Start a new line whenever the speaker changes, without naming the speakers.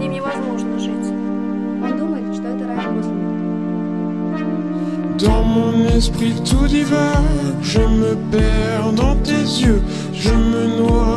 ним невозможно жить.
Он думает, что это рай после.
Dans mon esprit tout divague, je me perds dans tes yeux, je me noie